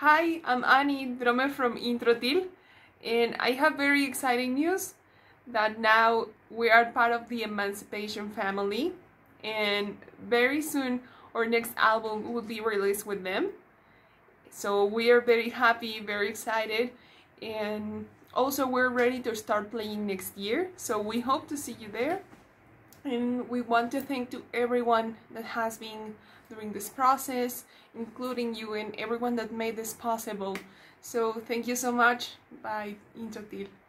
Hi, I'm Annie, drummer from Introtyl, and I have very exciting news that now we are part of the Emanzipation family, and very soon our next album will be released with them. So we are very happy, very excited, and also we're ready to start playing next year. So we hope to see you there. And we want to thank to everyone that has been during this process, including you and everyone that made this possible. So thank you so much. Bye, Introtyl.